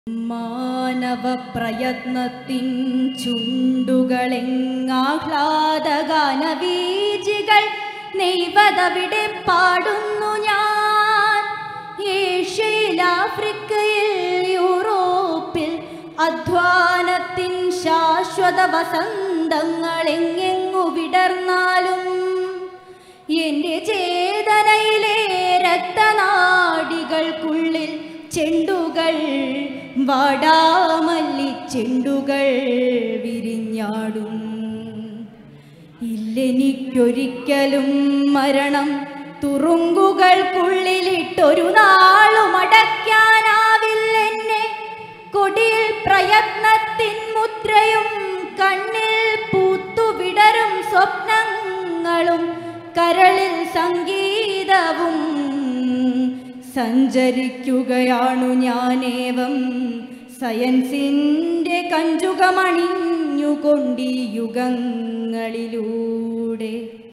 മാനവ പ്രയത്നത്തിൻ ചുണ്ടുകളെങ്ങാഹ്ലാദഗാനവീചികൾ നെയ്വതവിടെ പാടുന്നു ഞാൻ. ഏഷ്യയിൽ, ആഫ്രിക്കയിൽ, യൂറോപ്പിൽ അധ്വാനത്തിൻ ശാശ്വത വസന്തങ്ങൾ എങ്ങെങ്ങു വിടർന്നാലും എൻ്റെ ചേതനയിലെ രക്തനാടികൾക്കുള്ളിൽ ചെണ്ടുകൾ, വാടാമല്ലി ചെണ്ടുകൾ വിരിഞ്ഞാടും. ഇല്ലെനിക്കൊരിക്കലും മരണം തുറുങ്കുകൾക്കുള്ളിലിട്ടൊരു നാളും അടയ്ക്കാനാവില്ലെന്നെ. കൊടിയിൽ പ്രയത്നത്തിൻ മുദ്രയും കണ്ണിൽ പൂത്തുവിടരും സ്വപ്നങ്ങളും കരളിൽ സംഗീതവും സഞ്ചരിക്കുകയാണു ഞാനേവം സയൻസിൻ്റെ കഞ്ചുകമണിഞ്ഞുകൊണ്ടീ യുഗങ്ങളിലൂടെ.